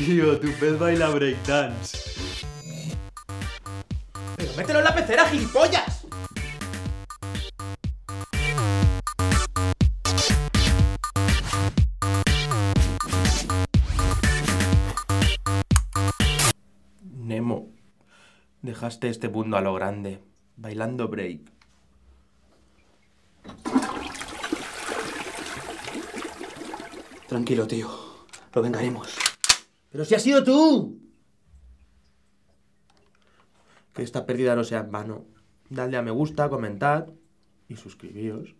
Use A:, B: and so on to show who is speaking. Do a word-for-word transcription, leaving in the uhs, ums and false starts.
A: Tío, tu pez baila breakdance.
B: ¡Pero mételo en la pecera, gilipollas!
A: Nemo, dejaste este mundo a lo grande, bailando break.
B: Tranquilo, tío. Lo vengaremos. ¡Pero si has sido tú!
A: Que esta pérdida no sea en vano. Dadle a me gusta, comentad y suscribíos.